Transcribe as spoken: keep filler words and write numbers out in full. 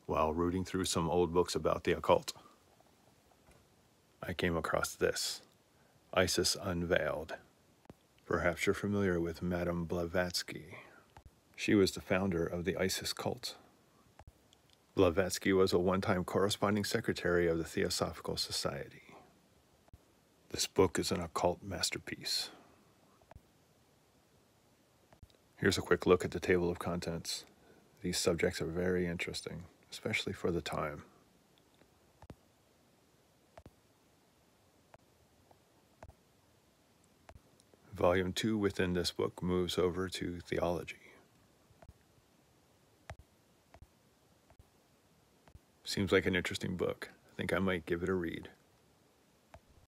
while rooting through some old books about the occult, I came across this, Isis Unveiled. Perhaps you're familiar with Madame Blavatsky. She was the founder of the Isis cult. Blavatsky was a one-time corresponding secretary of the Theosophical Society. This book is an occult masterpiece. Here's a quick look at the table of contents. These subjects are very interesting, especially for the time. Volume two within this book moves over to theology. Seems like an interesting book. I think I might give it a read.